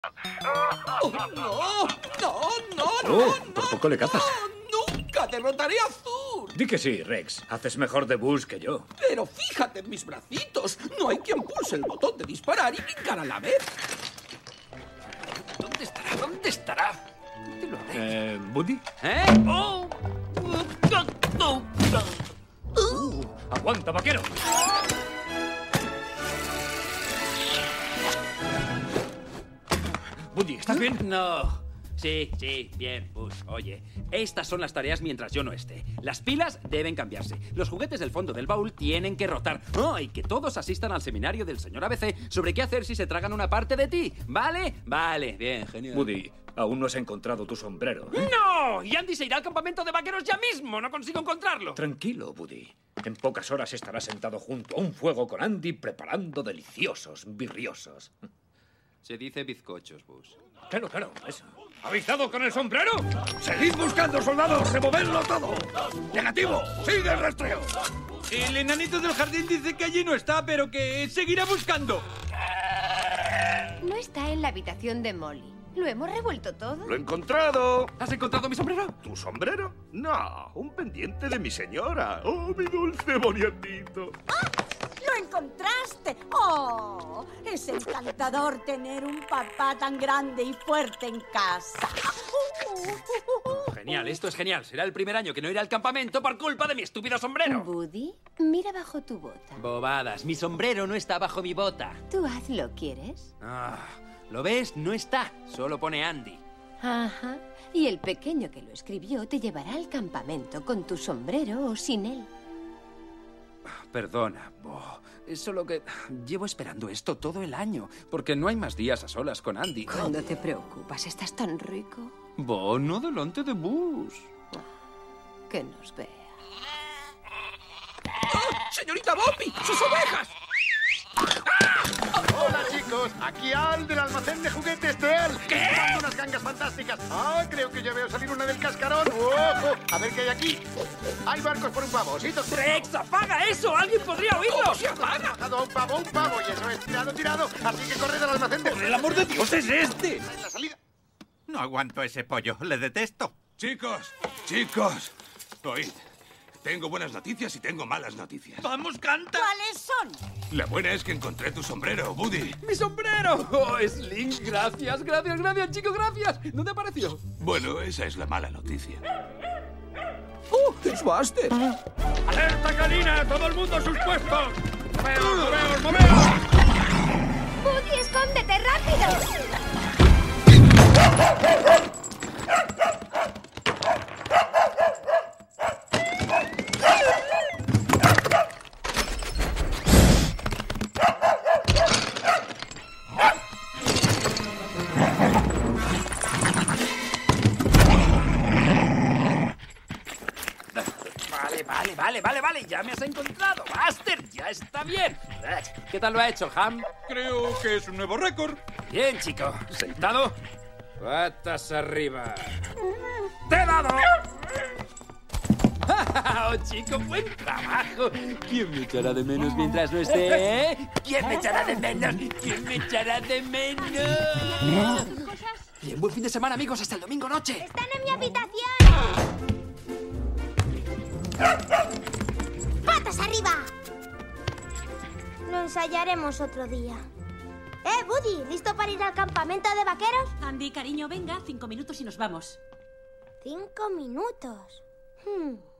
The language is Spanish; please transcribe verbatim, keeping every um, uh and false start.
Oh, no, no, no, Oh, no, por no, poco le cazas. no, nunca derrotaré a Zur. Di que sí, Rex. Haces mejor de Buzz que yo. Pero fíjate en mis bracitos. No hay quien pulse el botón de disparar y picar a la vez. ¿Dónde estará? ¿Dónde estará? ¿Dónde lo haré? Eh, ¿Buddy? ¿Eh? ¡Oh! Uh, ¡Aguanta, vaquero! Buddy, ¿estás bien? No. Sí, sí, bien, Buzz. Oye, estas son las tareas mientras yo no esté. Las pilas deben cambiarse. Los juguetes del fondo del baúl tienen que rotar. Oh, y que todos asistan al seminario del señor A B C sobre qué hacer si se tragan una parte de ti. ¿Vale? Vale, bien, genial. Buddy, aún no has encontrado tu sombrero. ¿eh? ¡No! Y Andy se irá al campamento de vaqueros ya mismo. No consigo encontrarlo. Tranquilo, Buddy. En pocas horas estarás sentado junto a un fuego con Andy preparando deliciosos birriosos. Se dice bizcochos, Buzz. Claro, claro, eso. ¿Habéis dado con el sombrero? ¡Seguid buscando, soldados! ¡Removedlo todo! ¡Negativo! ¡Sigue el rastreo! El enanito del jardín dice que allí no está, pero que seguirá buscando. No está en la habitación de Molly. ¿Lo hemos revuelto todo? ¡Lo he encontrado! ¿Has encontrado mi sombrero? ¿Tu sombrero? No, un pendiente de mi señora. ¡Oh, mi dulce boniatito! ¡Lo encontraste! ¡Oh! Es encantador tener un papá tan grande y fuerte en casa. Genial, esto es genial. Será el primer año que no iré al campamento por culpa de mi estúpido sombrero. Buddy, mira bajo tu bota. Bobadas, mi sombrero no está bajo mi bota. Tú hazlo, ¿quieres? Ah, ¿lo ves? No está. Solo pone Andy. Ajá. Y el pequeño que lo escribió te llevará al campamento con tu sombrero o sin él. Perdona, Bo. Es solo que llevo esperando esto todo el año, porque no hay más días a solas con Andy. Cuando te preocupas, estás tan rico. Bo, no delante de Buzz. Que nos vea. ¡Oh, señorita Boppy! ¡Sus ovejas! Hola, chicos. Aquí Al del almacén de juguetes de Al. ¿Qué? Llevando unas gangas fantásticas. Ah, creo que ya veo salir una del cascarón. ¡Ojo! A ver qué hay aquí. Hay barcos por un pavo. Sí, doctor. ¡Rex, apaga eso! ¡Alguien podría oírlo! ¿Cómo se apaga? Ha bajado a un pavo, un pavo. Y eso es tirado, tirado. Así que corred al almacén de... ¡Por el amor de Dios, es este! En la salida. No aguanto ese pollo, le detesto. Chicos, chicos, oíd. Tengo buenas noticias y tengo malas noticias. ¡Vamos, canta! ¿Cuáles son? La buena es que encontré tu sombrero, Buddy. ¡Mi sombrero! ¡Oh, Sling! Gracias, gracias, gracias, chico, gracias. ¿Dónde apareció? Bueno, esa es la mala noticia. ¡Oh, es Buster! ¡Alerta canina! ¡Todo el mundo a sus puestos! ¡Moveos, moveos, moveos! ¡Buddy, escóndete rápido! Vale, vale, vale, vale, vale. Ya me has encontrado, Buster. Ya está bien. ¿Qué tal lo ha hecho, Ham? Creo que es un nuevo récord. Bien, chico. ¿Sentado? Patas arriba. ¡Te he dado! ¡Oh, chico! ¡Buen trabajo! ¿Quién me echará de menos mientras no esté? ¿Eh? ¿Quién me echará de menos? ¿Quién me echará de menos? Bien, buen fin de semana, amigos. Hasta el domingo noche. ¡Están en mi habitación! ¡Patas arriba! Lo ensayaremos otro día. ¿Eh, Buddy? ¿Listo para ir al campamento de vaqueros? Andy, cariño, venga. Cinco minutos y nos vamos. Cinco minutos. Hmm.